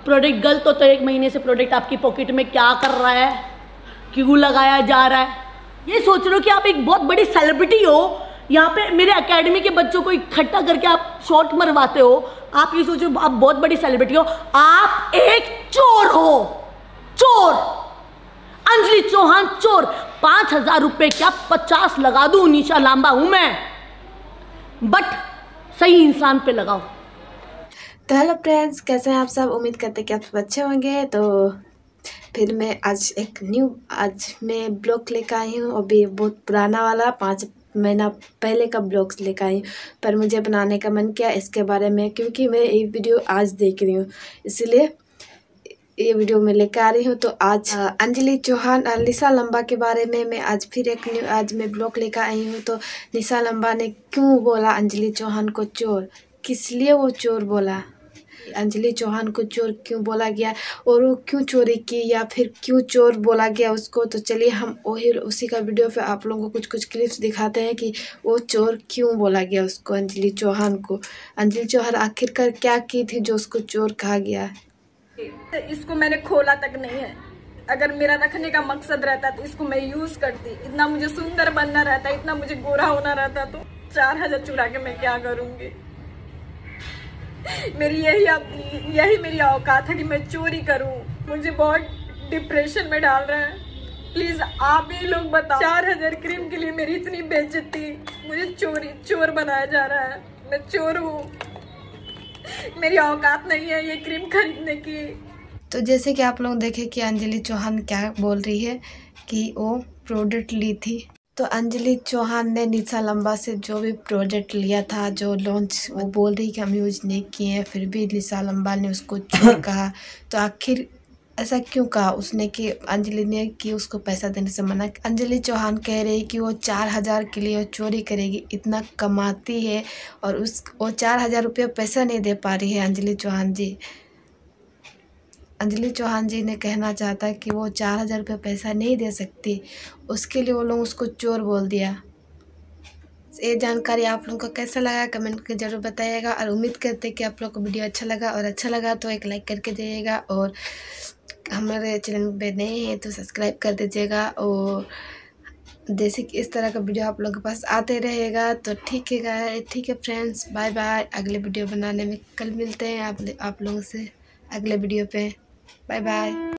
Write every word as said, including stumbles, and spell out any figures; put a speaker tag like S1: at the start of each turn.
S1: Product गलत हो तो एक महीने से प्रोडक्ट आपकी पॉकेट में क्या कर रहा है, क्यों लगाया जा रहा है। ये सोच रहे हो कि आप एक बहुत बड़ी सेलिब्रिटी हो, यहाँ पे मेरे एकेडमी के बच्चों को इकट्ठा करके आप शॉट मरवाते हो। आप ये सोच रहे हो आप बहुत बड़ी सेलिब्रिटी हो, आप एक चोर हो, चोर। अंजलि चौहान चोर। पांच हजार रुपए क्या पचास लगा दूं, निशा लांबा हूं मैं, बट सही इंसान पे लगाओ।
S2: तो हेलो फ्रेंड्स, कैसे हैं आप सब। उम्मीद करते हैं कि आप सब अच्छे होंगे। तो फिर मैं आज एक न्यू आज मैं ब्लॉग लेकर आई हूँ। अभी बहुत पुराना वाला पाँच महीना पहले का ब्लॉग्स लेकर आई हूँ, पर मुझे बनाने का मन किया इसके बारे में, क्योंकि मैं ये वीडियो आज देख रही हूँ, इसलिए ये वीडियो में लेकर आ रही हूँ। तो आज अंजलि चौहान और निशा लंबा के बारे में मैं आज फिर एक न्यू आज मैं ब्लॉग लेकर आई हूँ। तो निशा लंबा ने क्यों बोला अंजलि चौहान को चोर, किस लिए वो चोर बोला, अंजलि चौहान को चोर क्यों बोला गया और वो क्यों चोरी की या फिर क्यों चोर बोला गया उसको। तो चलिए हम वही उसी का वीडियो पे आप लोगों को कुछ कुछ क्लिप्स दिखाते हैं कि वो चोर क्यों बोला गया उसको, अंजलि चौहान को। अंजलि चौहान आखिरकार क्या की थी जो उसको चोर कहा गया।
S3: इसको मैंने खोला तक नहीं है। अगर मेरा रखने का मकसद रहता तो इसको मैं यूज करती। इतना मुझे सुंदर बनना रहता, इतना मुझे गोरा होना रहता, तो चार हजार चुरा के मैं क्या करूंगी। मेरी यही यही मेरी औकात है कि मैं चोरी करूं। मुझे बहुत डिप्रेशन में डाल रहा है। प्लीज आप ही लोग बताओ, चार हजार क्रीम के लिए मेरी इतनी बेइज्जती, मुझे चोरी चोर बनाया जा रहा है। मैं चोर हूँ, मेरी औकात नहीं है ये क्रीम खरीदने की।
S2: तो जैसे कि आप लोग देखें कि अंजलि चौहान क्या बोल रही है कि वो प्रोडक्ट ली थी। तो अंजलि चौहान ने निशा लंबा से जो भी प्रोडक्ट लिया था, जो लॉन्च, वो बोल रही कि हम यूज नहीं किए हैं, फिर भी निशा लंबा ने उसको चोर कहा। तो आखिर ऐसा क्यों कहा उसने कि अंजलि ने कि उसको पैसा देने से मना। अंजलि चौहान कह रही कि वो चार हजार के लिए वो चोरी करेगी, इतना कमाती है और उस वो चार हजार रुपये पैसा नहीं दे पा रही है। अंजलि चौहान जी अंजलि चौहान जी ने कहना चाहता है कि वो चार हजार रुपये पैसा नहीं दे सकती, उसके लिए वो लोग उसको चोर बोल दिया। ये जानकारी आप लोगों को कैसा लगा कमेंट करके जरूर बताइएगा, और उम्मीद करते हैं कि आप लोग को वीडियो अच्छा लगा, और अच्छा लगा तो एक लाइक करके जाइएगा, और हमारे चैनल पे नए हैं तो सब्सक्राइब कर दीजिएगा। और जैसे कि इस तरह का वीडियो आप लोगों के पास आते रहेगा। तो ठीक है ठीक है फ्रेंड्स, बाय बाय। अगले वीडियो बनाने में कल मिलते हैं आप आप लोगों से अगले वीडियो पे। Bye bye.